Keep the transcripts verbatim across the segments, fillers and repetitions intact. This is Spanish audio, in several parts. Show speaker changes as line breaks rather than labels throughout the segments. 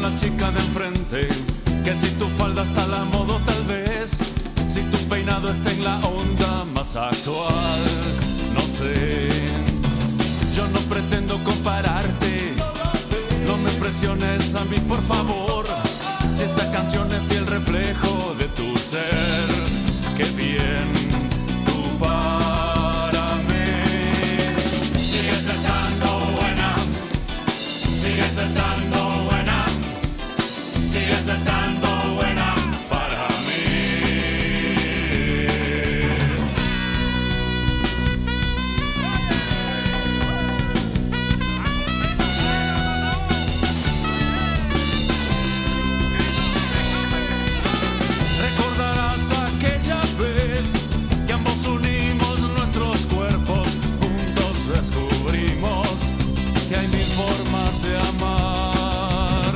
la chica de enfrente, que si tu falda está a la moda tal vez, si tu peinado está en la onda más actual, no sé. Yo no pretendo compararte, no me presiones a mí por favor, si esta canción es fiel reflejo de tu ser, qué bien tú para mí. Sigues estando buena, sigues estando buena, sigues estando buena para mí. Recordarás aquella vez que ambos unimos nuestros cuerpos, juntos descubrimos que hay mil formas de amar.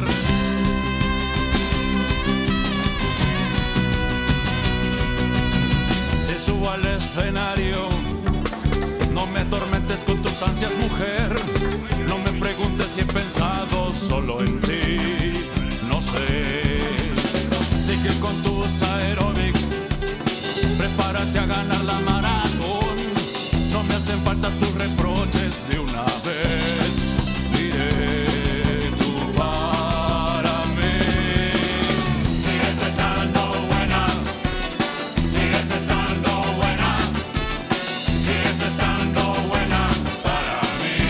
Si subo al escenario, no me atormentes con tus ansias, mujer. No me preguntes si he pensado solo en ti, no sé. Sigue con tus aeróbics, prepárate a ganar la maratón. No me hacen falta tus reproches de una vez. Diré tú para mí. Sigues estando buena, sigues estando buena, sigues estando buena para mí.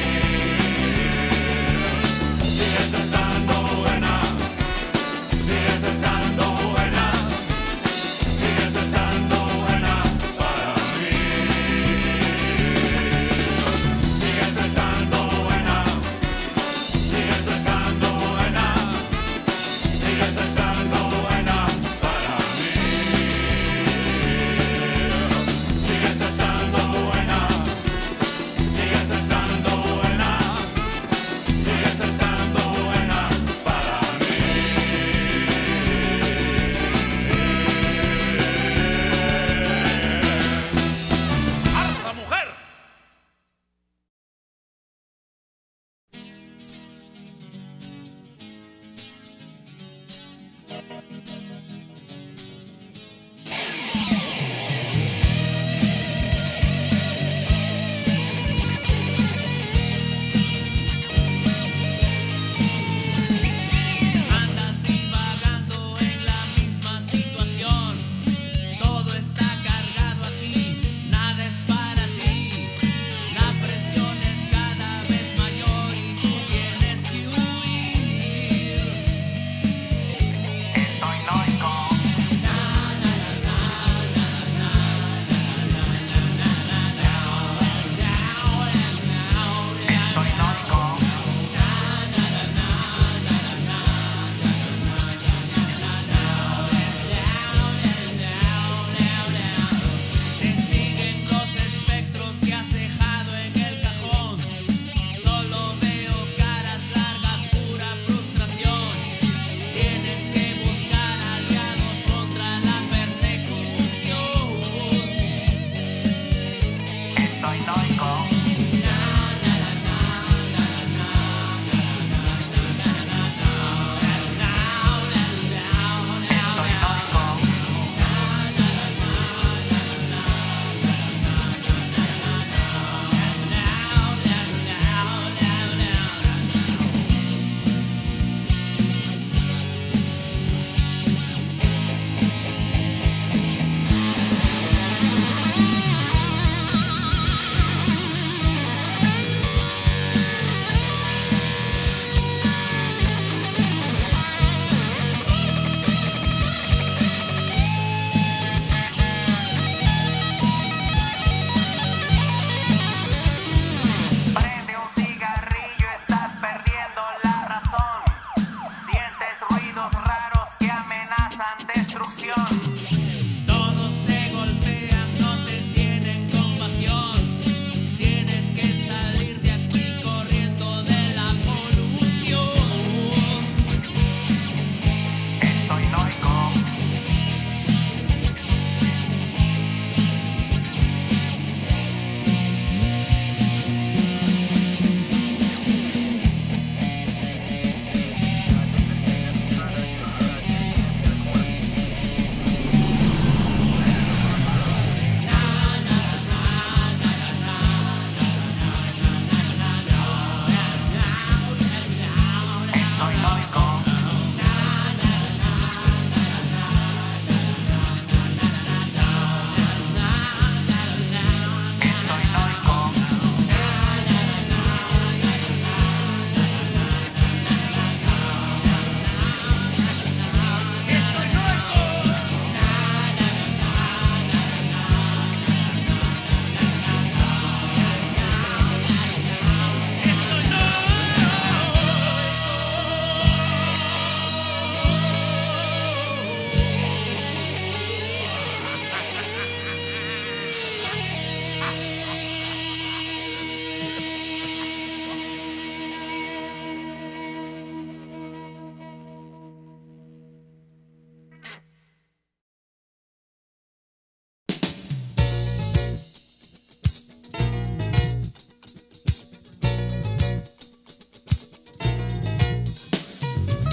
Sigues estando buena, sigues estando buena, sigues estando buena para mí. Sigues estando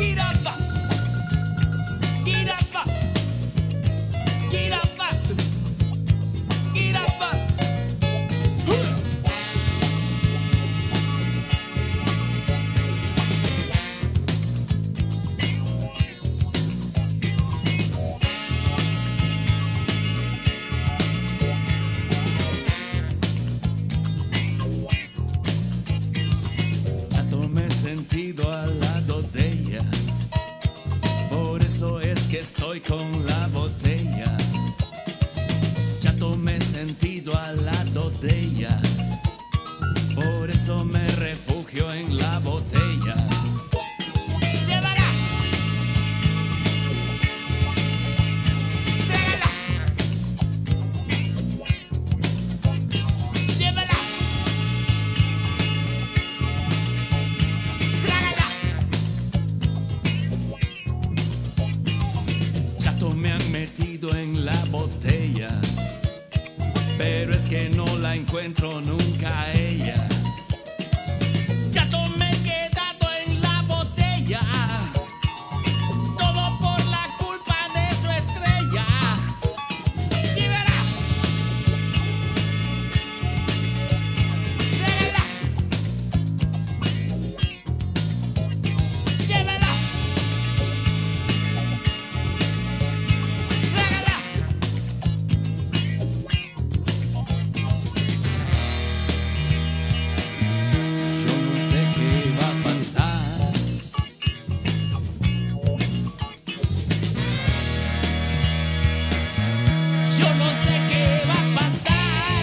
Estoy con la botella, chato me he sentido al lado de ella, por eso me refugio en la botella. ¡Llévala! ¡Trágala! ¡Llévala! Me han metido en la botella, pero es que no la encuentro nunca a ella. Chato me he quedado en la botella, todo por la culpa de su estrella. ¡Llévala! ¡Trágala! ¡Llévala! Yo no sé qué va a pasar.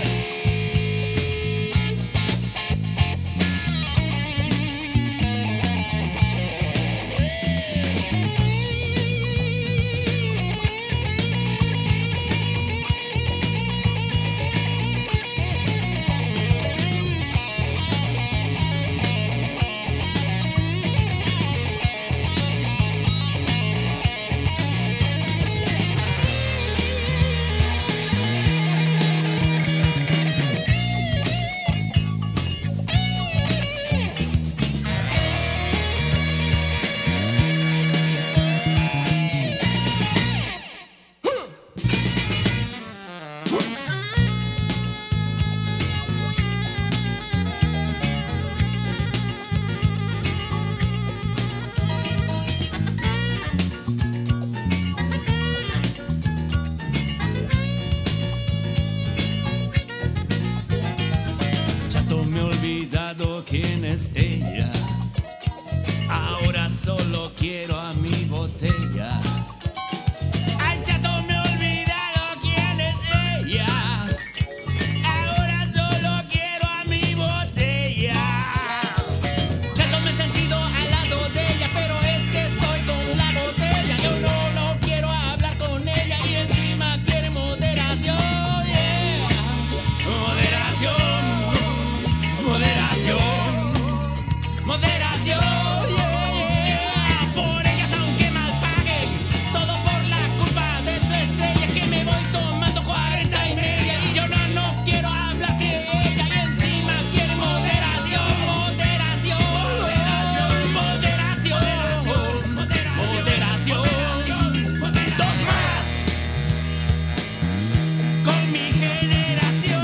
¿Quién es ella? Ahora solo quiero a mi botella. Ay, chato, me he olvidado quién es ella. Ahora solo quiero a mi botella. Chato, me he sentido al lado de ella, pero es que estoy con la botella. Yo no, no quiero hablar con ella y encima quiere moderación. Yeah. Moderación. Moderación. Moderación, yeah, yeah. Por ellas aunque mal paguen, todo por la culpa de su estrella. Que me voy tomando cuarenta y media y yo no, no quiero hablar de ella y encima quiere moderación, moderación, moderación, moderación, moderación, moderación. Dos más con mi generación.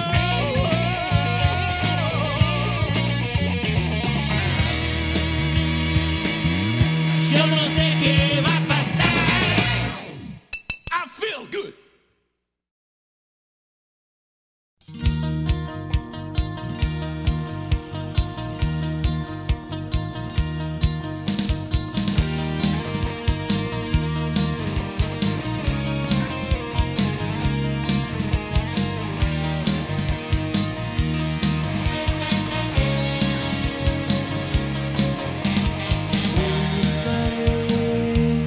Yo no sé qué va a pasar. I feel good. Buscaré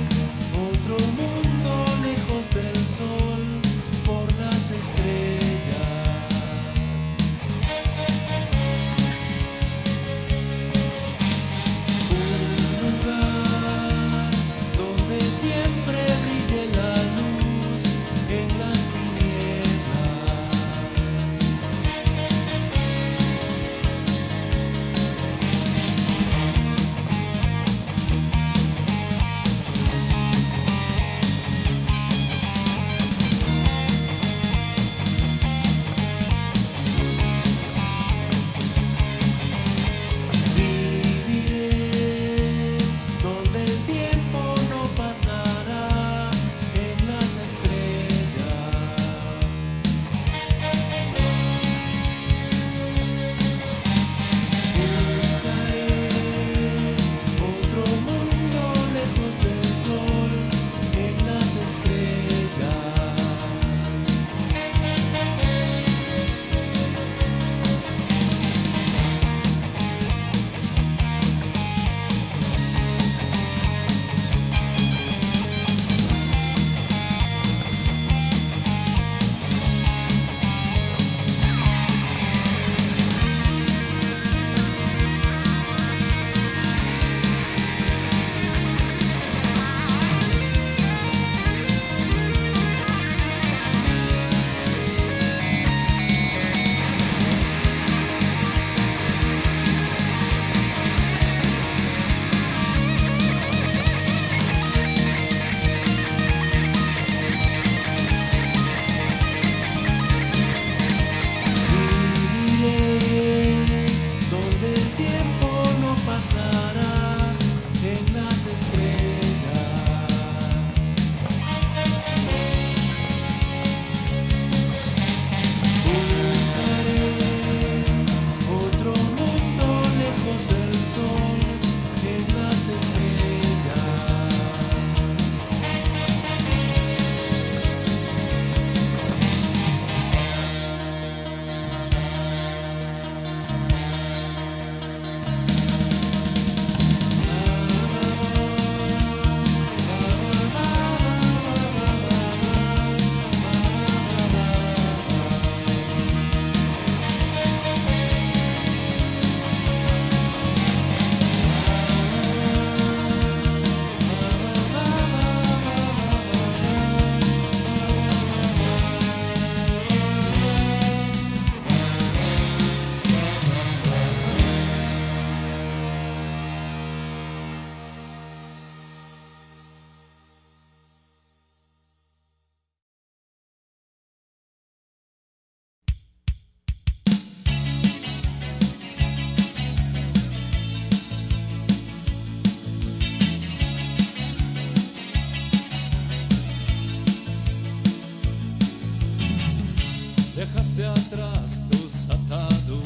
Dejaste atrás tus ataduras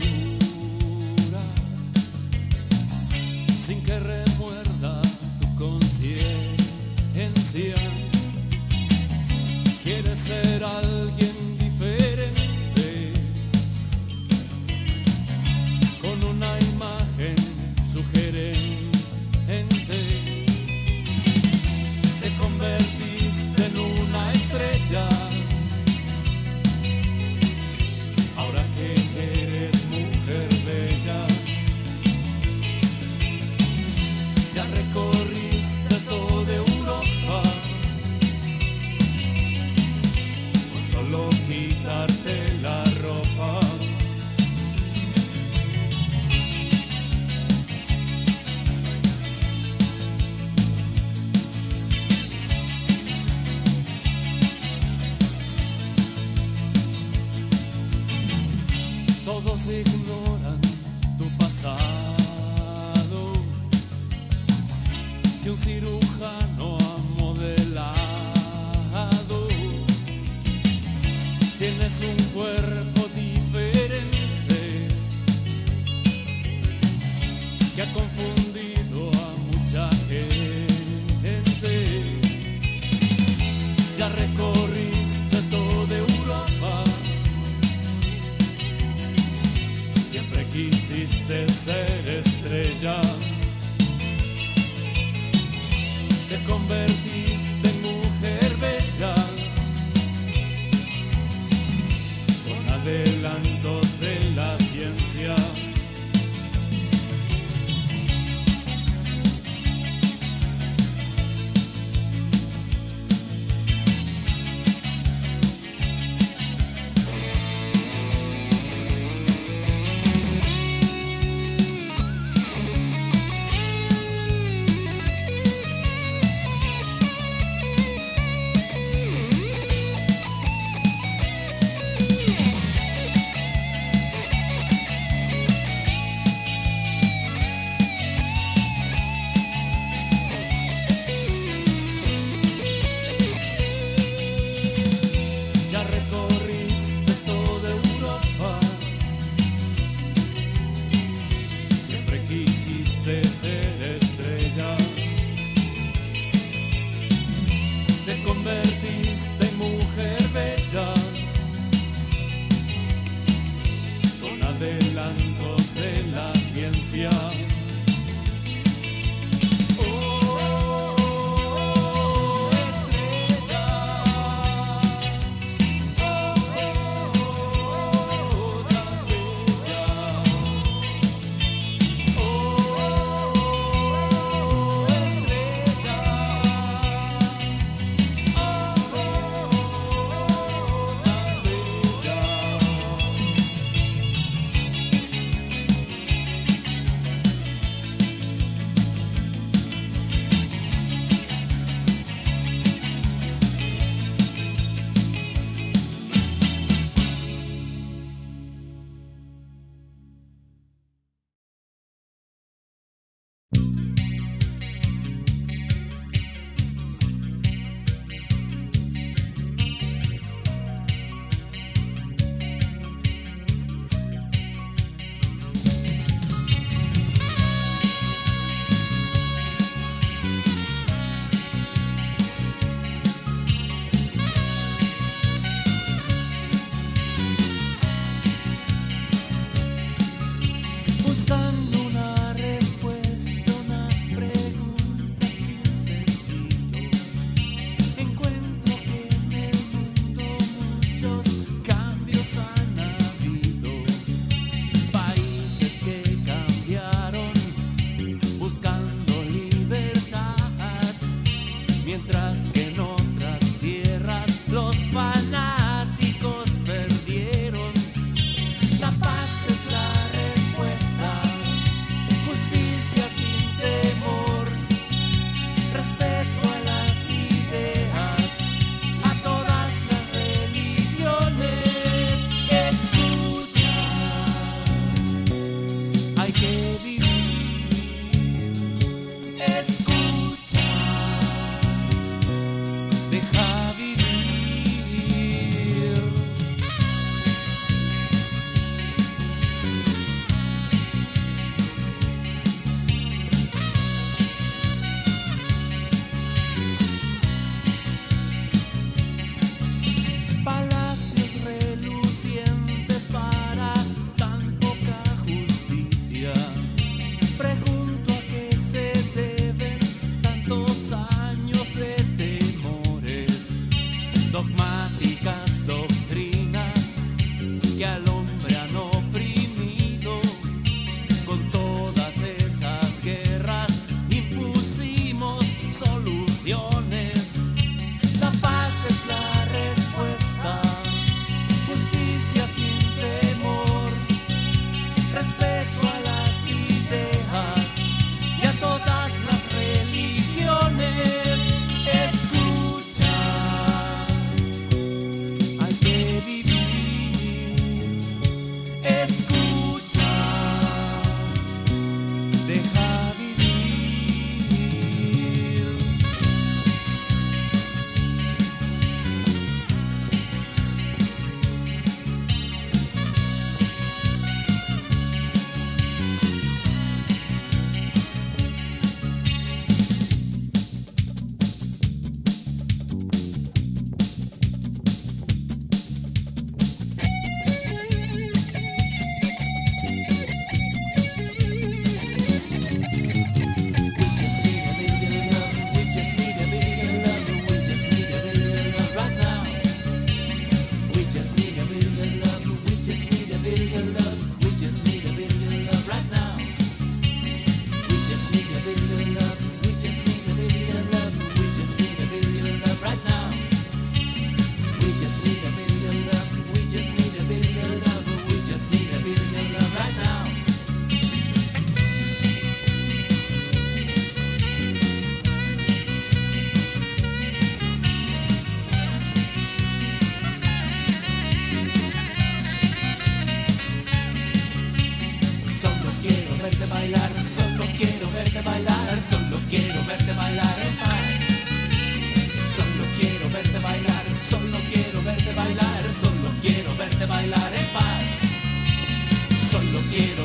sin que remuerda tu conciencia. Quieres ser alguien diferente, con una imagen sugerente. Te convertiste en una estrella. Ahora que eres mujer bella, ya recorriste toda Europa con solo quitarte la ropa. Todos ignoran tu pasado, que un cirujano ha modelado. Tienes un cuerpo diferente que ha confundido a mucha gente. Ya recorriste toda Europa, siempre quisiste ser estrella. Te convertiste en mujer bella, con adelantos de la ciencia. Ya recorriste toda Europa, siempre quisiste ser estrella. Te convertiste en mujer bella, con adelantos de la ciencia.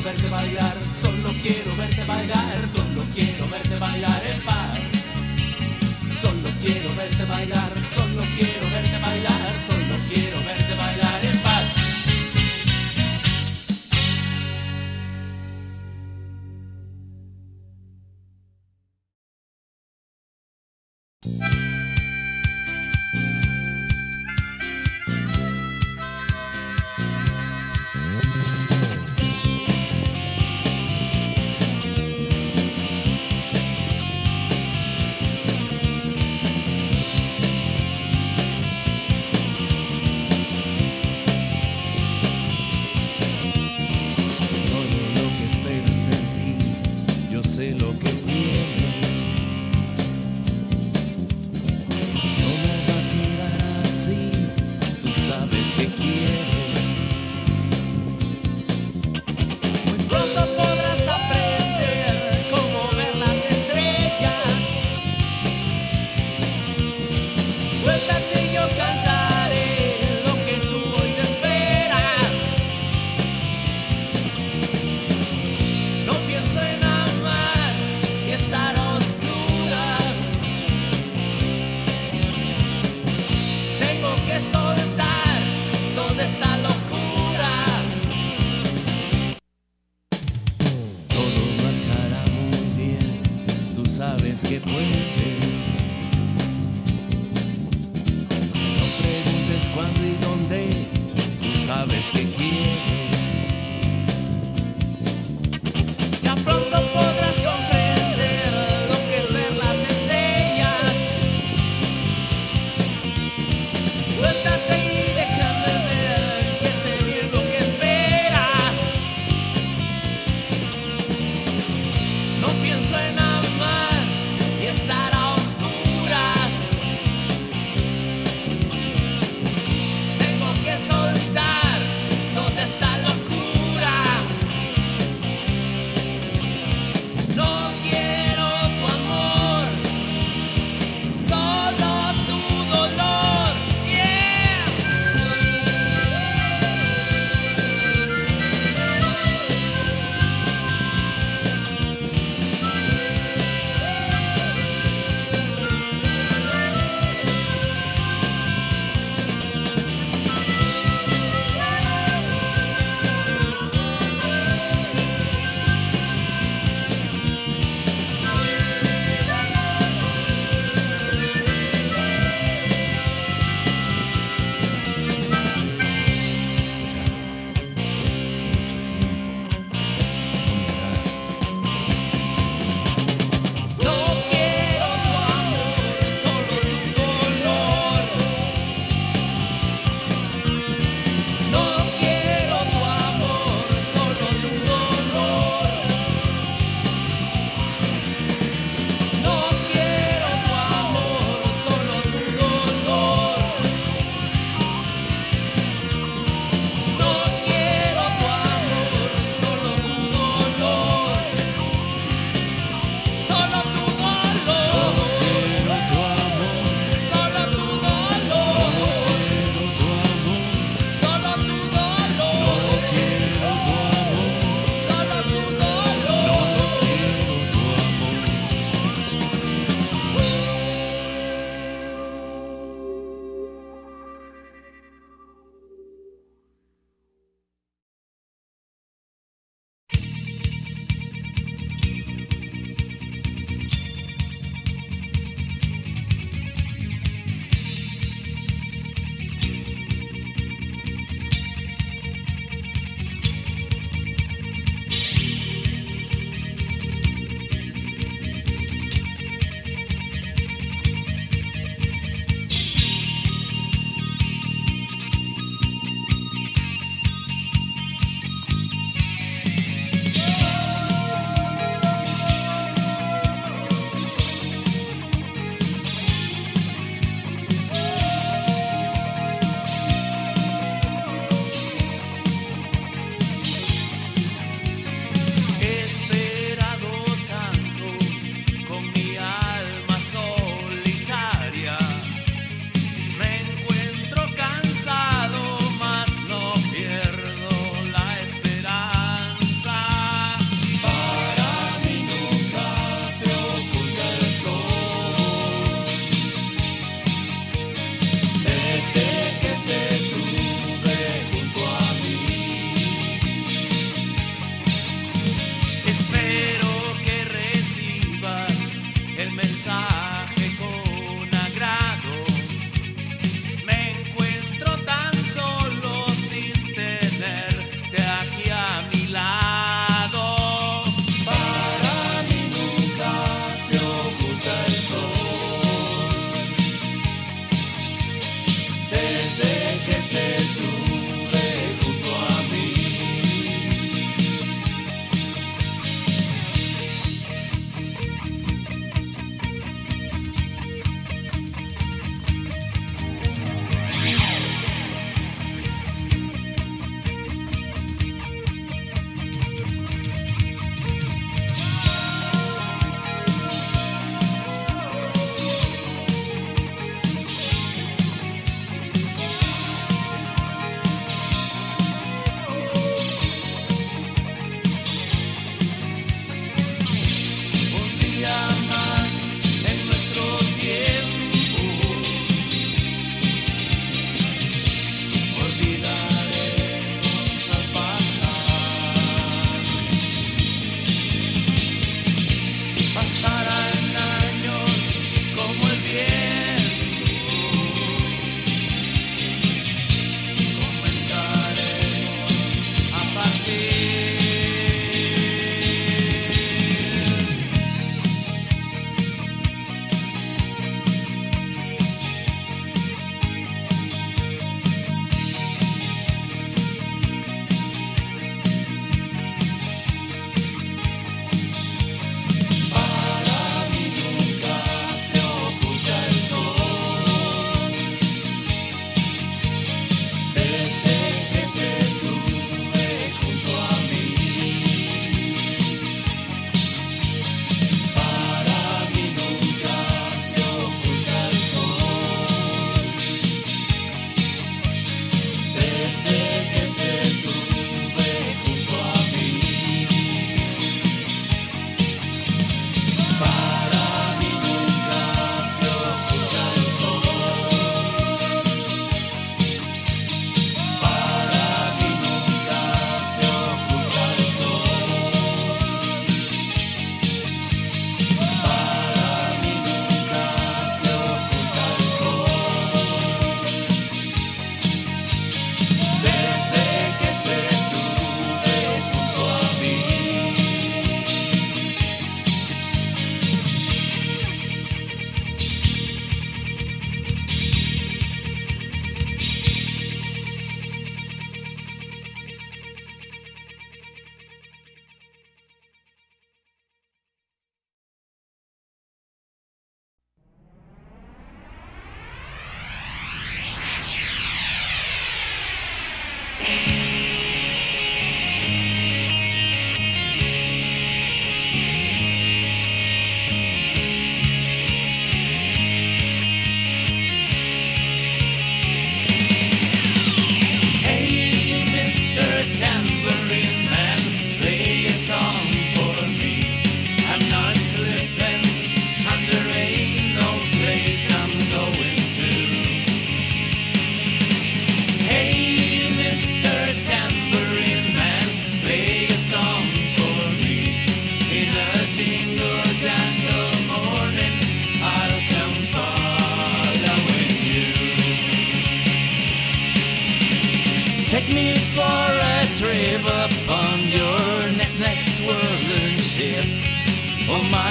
verte bailar, solo quiero verte bailar, solo quiero verte bailar en paz. Solo quiero verte bailar, solo quiero verte bailar, solo quiero verte bailar en paz.
Sé lo que tienes, esto me va a quedar así, tú sabes que quieres.
Muy pronto podrás aprender cómo ver las estrellas. Suéltate y yo cantaré lo que tú hoy te esperas. No pienso en estar a oscuras. Tengo que soltar toda esta locura.
Todo marchará muy bien, tú sabes que puedes. No preguntes cuándo y dónde, tú sabes que quieres.
Ya pronto podrás comprender soltar toda esta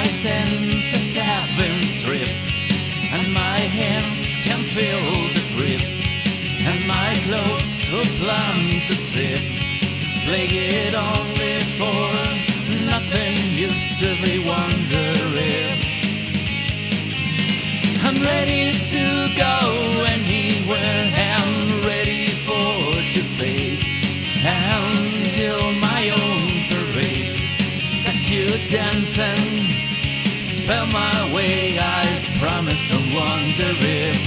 senses have been stripped, and my hands can feel the grip, and my clothes are plumb to sip. Play it only for nothing used to be wonder if I'm ready to go anywhere, I'm ready for to fade until my own parade. That you dance and spell my way, I promise don't wonder if.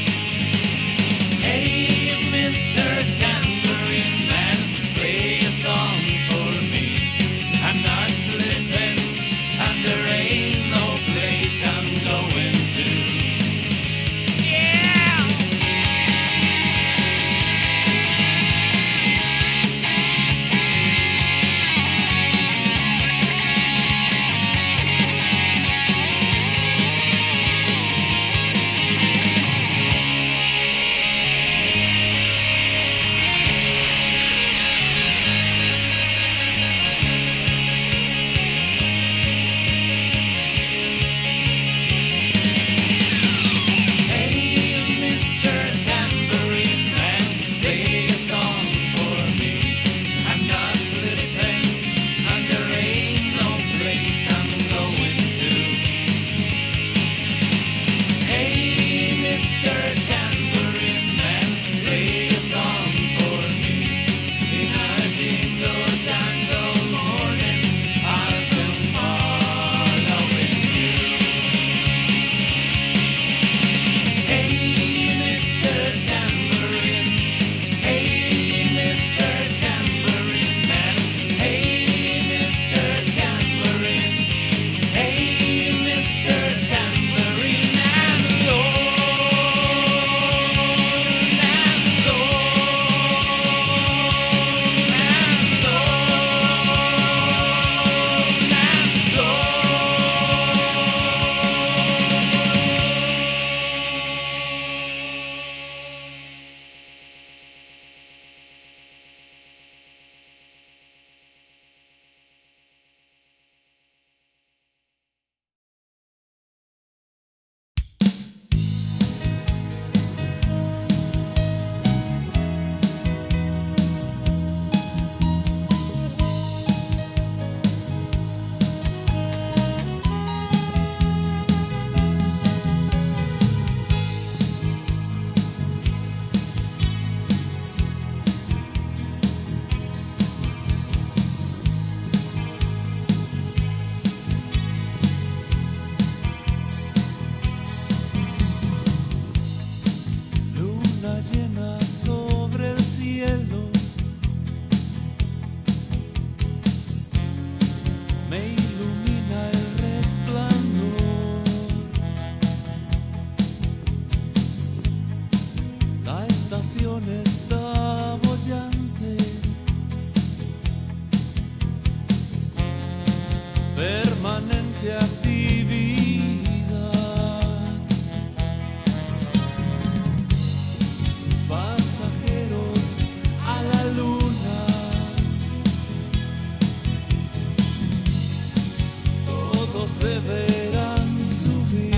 Hey, Mister Tambourine Man, play a song for me. I'm not slipping, and there ain't no place I'm going to.
Está bollante, permanente actividad, pasajeros a la luna, todos deberán subir.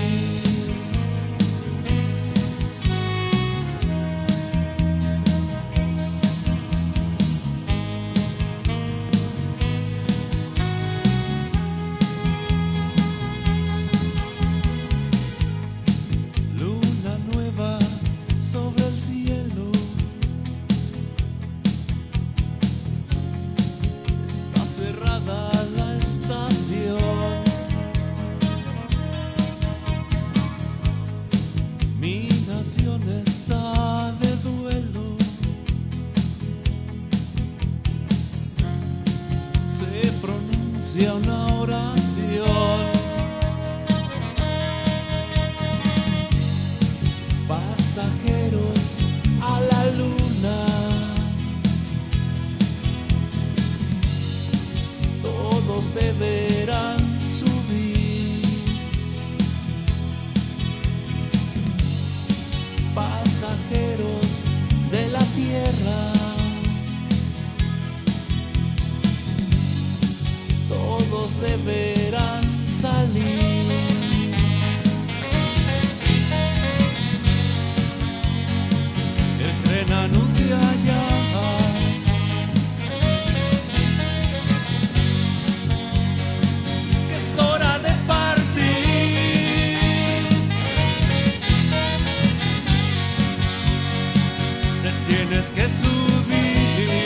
Está de duelo, se pronuncia una oración, pasajeros a la luna, todos deberán subir. Pasajeros de la tierra, todos deberán salir.
subir.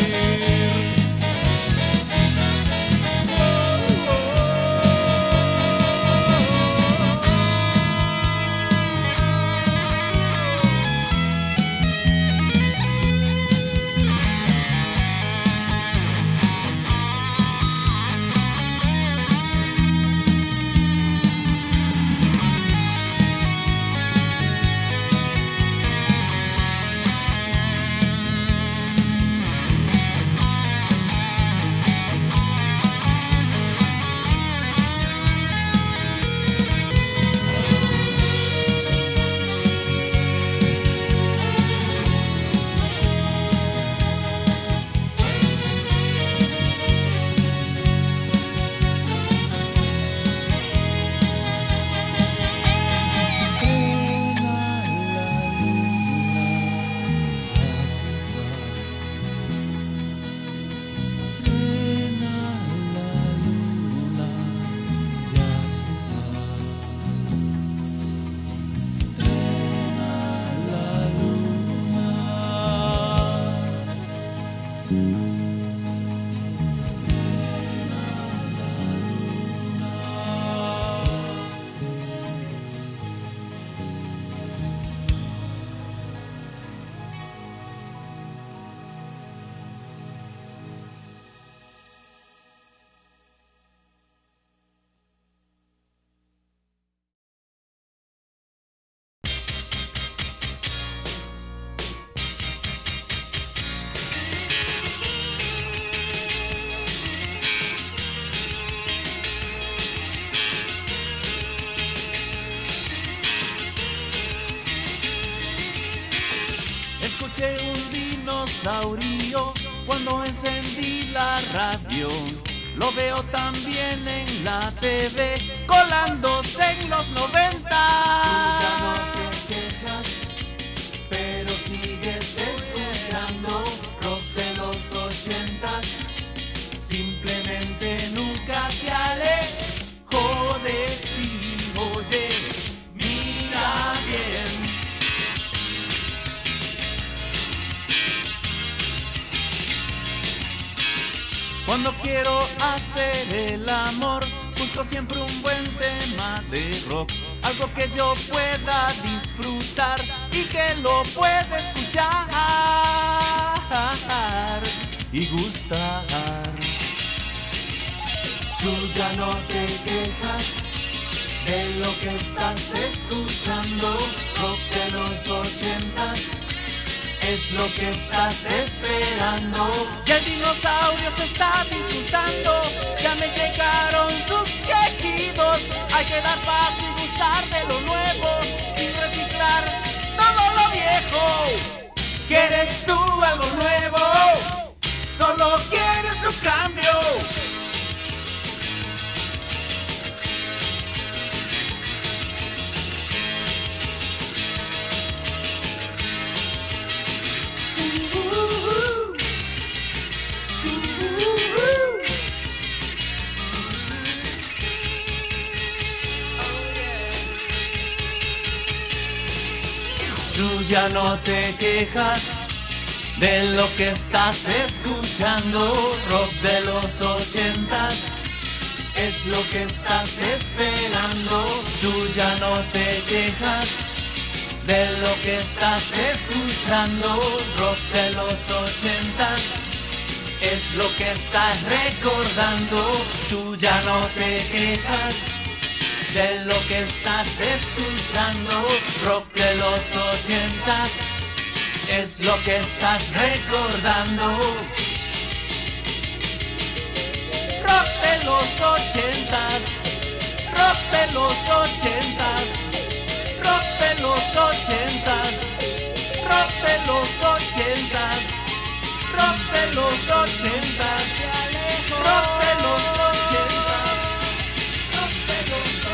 Escuché un dinosaurio cuando encendí la radio. Lo veo también en la T V, colándose en los noventa.
Tú ya no te quejas, pero sigues escuchando rock de los ochentas.
Simplemente nunca se alejó de ti. Oye, mira bien. Cuando quiero hacer el amor, busco siempre un buen tema de rock, algo que yo pueda disfrutar y que lo pueda escuchar y gustar.
Tú ya no te quejas de lo que estás escuchando, rock de los ochentas. Es lo que estás esperando.
Ya el dinosaurio se está disgustando, ya me llegaron sus quejidos. Hay que dar paso y gustar de lo nuevo, sin reciclar todo lo viejo. ¿Quieres tú algo nuevo? Solo quieres un cambio. Tú ya no te quejas de lo que estás escuchando, rock de los ochentas.
Es lo que estás esperando.
Tú ya no te quejas de lo que estás escuchando, rock de los ochentas. Es lo que estás recordando. Tú ya no te quejas de lo que estás escuchando, rock de los ochentas. Es lo que estás recordando. Rock de los ochentas, rock de los ochentas, rock de los ochentas, rock de los ochentas, rock de los ochentas, rock de los ochentas, rock de los ochentas.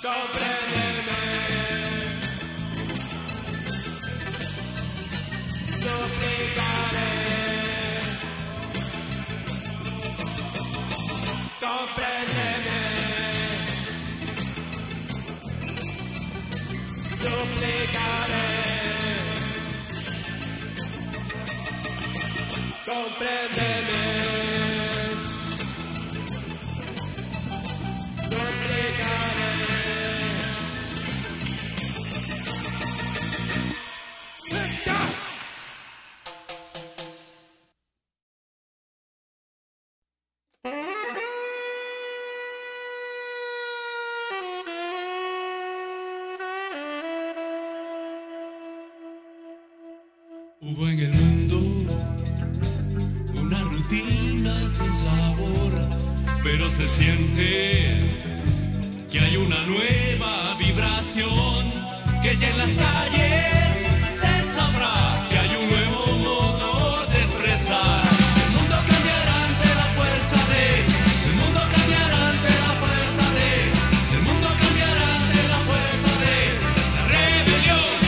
Compréndeme, suplicaré. Compréndeme, suplicaré. Compréndeme, suplicaré. Let's go!
Hubo en el mundo una rutina sin sabor, pero se siente que hay una nueva vibración, que ya en las calles se sabrá que hay un nuevo modo de expresar. El mundo cambiará ante la fuerza de, el mundo cambiará ante la fuerza de, el mundo cambiará ante la fuerza de la rebelión.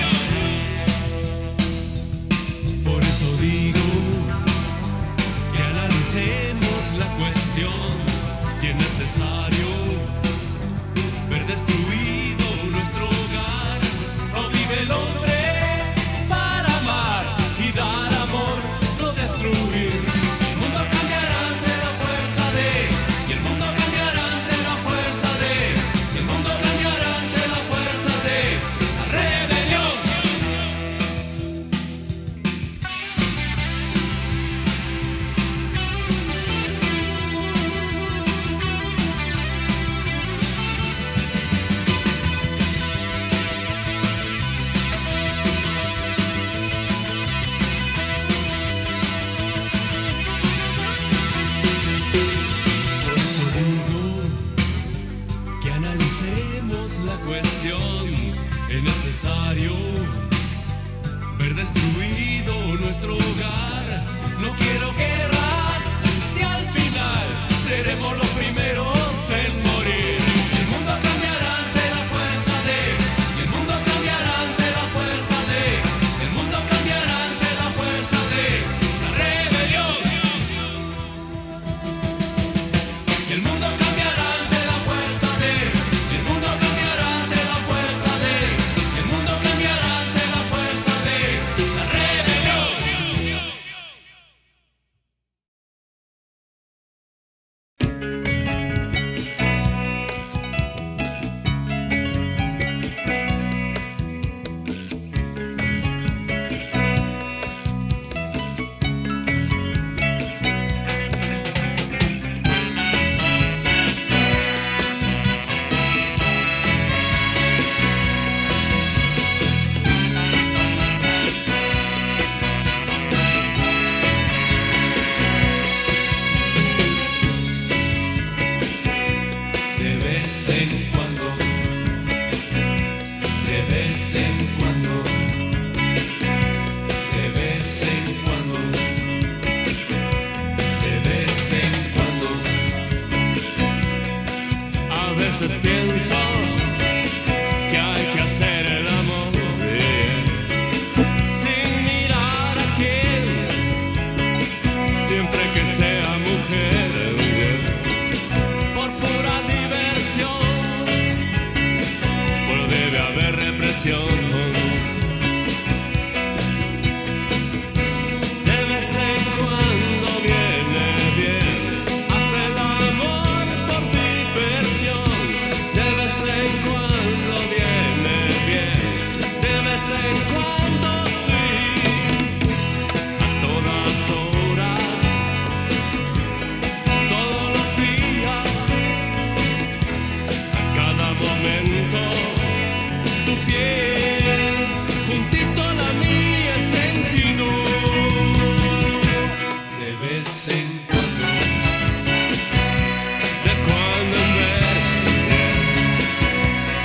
Por eso digo que analicemos la cuestión, si es necesario ver destruido nuestro hogar. No vive el hombre para amar y dar amor, no destruir. El mundo cambiará ante la fuerza de, y el mundo cambiará ante la fuerza de, y el mundo cambiará ante la fuerza de la rebelión. Por eso digo que analicemos la cuestión, es necesario ver destruido nuestro hogar. No quiero guerras, si al final seremos los primeros en morir. El mundo cambiará ante la fuerza de, y el mundo cambiará ante la fuerza de, el mundo cambiará ante la fuerza de la rebelión. El mundo cambiará ante la fuerza de, el mundo cambiará ante la fuerza de, el mundo cambiará ante la fuerza de la rebelión. De vez en cuando, de vez en cuando, de vez en cuando, de vez en cuando. A veces pienso que hay que hacer el amor, yeah, sin mirar a quién, siempre que sea mujer, yeah, por pura diversión, pero debe haber represión. De vez en cuando viene bien hacer el amor por diversión. De vez en cuando viene bien, de vez en cuando sí, a todas horas, todos los días, a cada momento, tu piel juntito a la mía he sentido. De vez en cuando, de cuando en vez,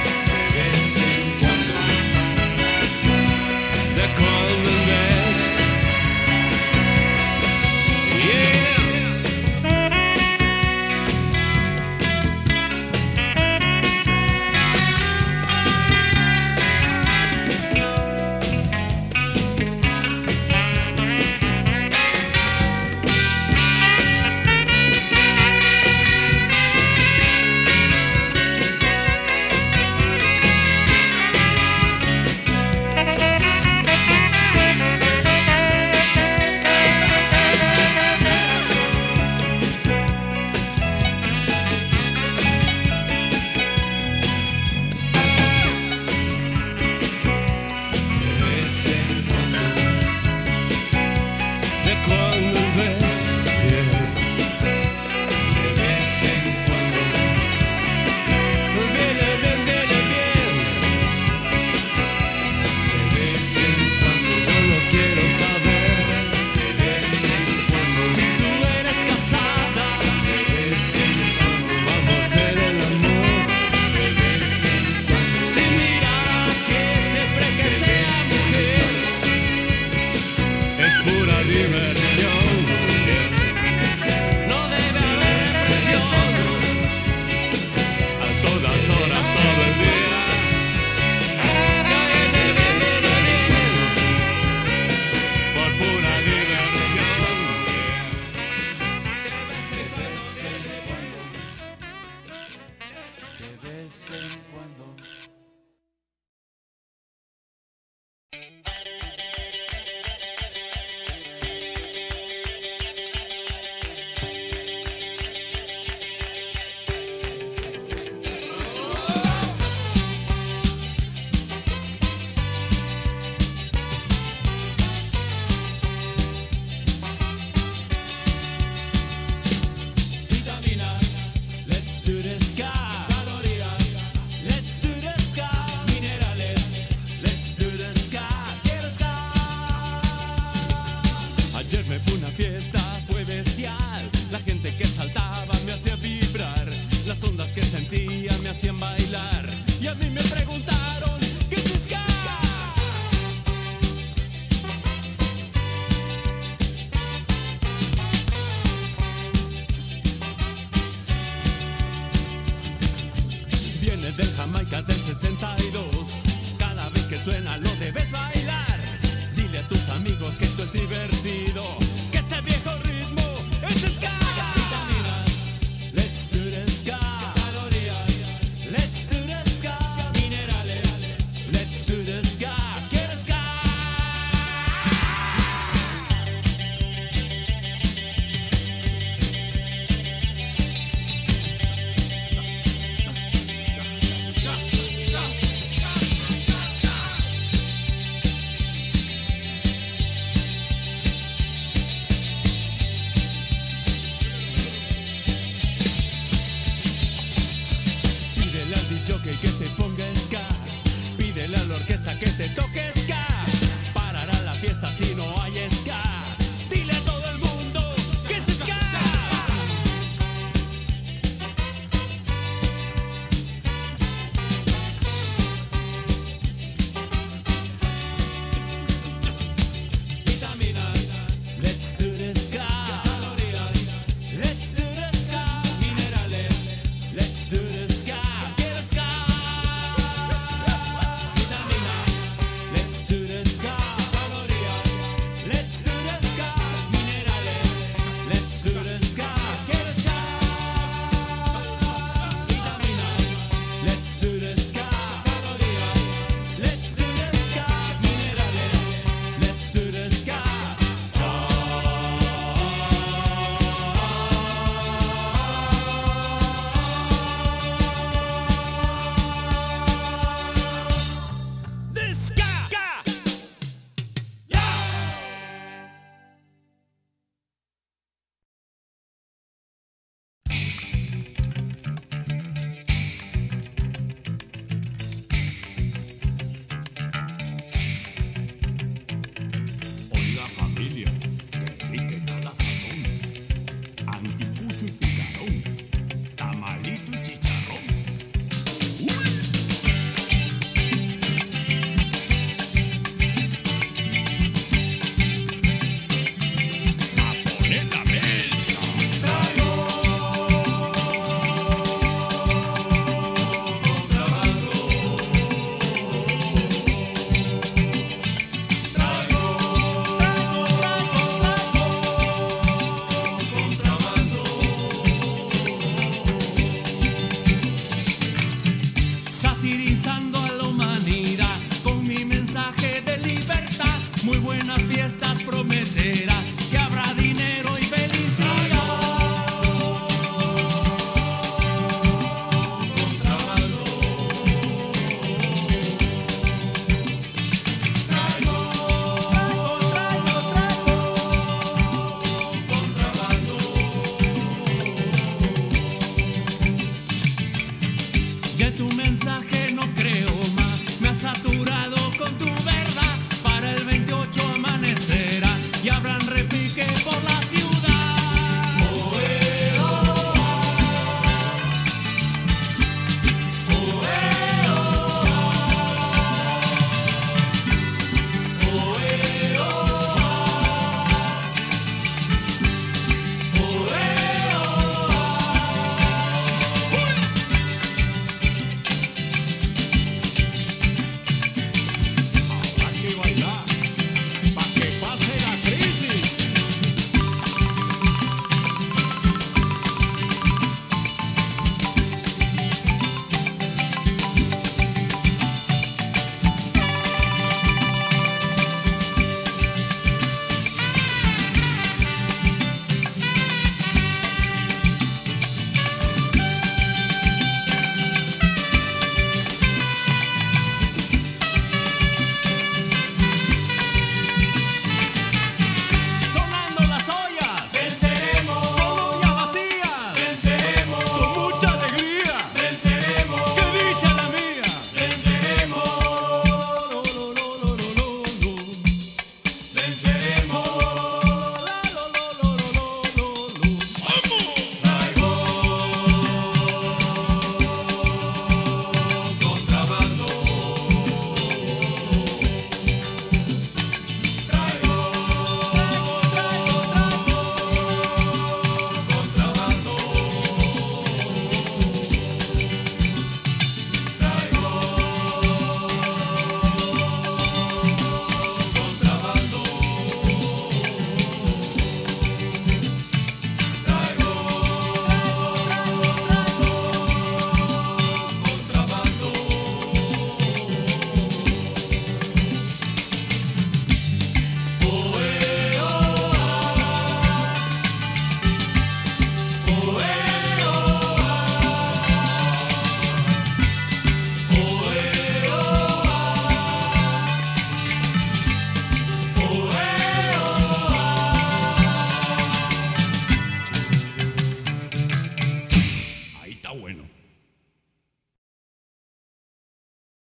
vez en cuando.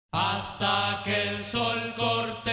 hasta que el sol corte